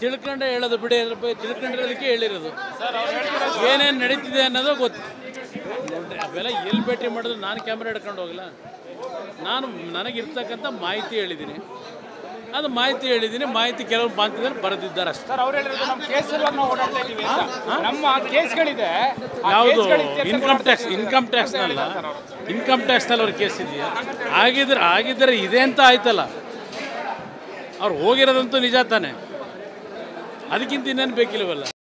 ತಿಳ್ಕೊಂಡೆ ಹೇಳೋದು ಬಿಡಿ, ಅದ್ರ ಬಗ್ಗೆ ತಿಳ್ಕೊಂಡಿರೋದಕ್ಕೆ ಹೇಳಿರೋದು. ಏನೇನು ನಡೀತಿದೆ ಅನ್ನೋದು ಗೊತ್ತು. ನೋಡ್ರಿ, ಅವೆಲ್ಲ ಎಲ್ಲಿ ಭೇಟಿ ಮಾಡಿದ್ರು ನಾನು ಕ್ಯಾಮ್ರಾ ಹಿಡ್ಕೊಂಡು ಹೋಗಲ್ಲ. ನನಗಿರ್ತಕ್ಕಂಥ ಮಾಹಿತಿ ಹೇಳಿದ್ದೀನಿ, ಅದು ಮಾಹಿತಿ ಹೇಳಿದ್ದೀನಿ. ಮಾಹಿತಿ ಕೆಲವು ಮಾಹಿತಿಗಳು ಬರೆದಿದ್ದಾರೆ ಅಷ್ಟೇ. ಸರ್ ಅವ್ರು ಹೇಳಿರೋದು ನಮ್ಮ ಕೇಸಲ್ಲಿ ನಾವು ಓಡಾಡ್ತಾ ಇದ್ದೀವಿ ಅಂತ. ನಮ್ಮ ಕೇಸ್ಗಳಿದೆ. ಯಾವುದು ಇನ್ಕಮ್ ಟ್ಯಾಕ್ಸ್ನಲ್ಲ, ಇನ್ಕಮ್ ಟ್ಯಾಕ್ಸ್ನಲ್ಲಿ ಅವ್ರ ಕೇಸ್ ಇದೆಯಾ? ಆಗಿದ್ರೆ ಇದೆ ಅಂತ ಆಯ್ತಲ್ಲ. ಅವ್ರು ಹೋಗಿರೋದಂತೂ ನಿಜ ತಾನೆ, ಅದಕ್ಕಿಂತ ಇನ್ನೇನು ಬೇಕಿಲ್ವಲ್ಲ.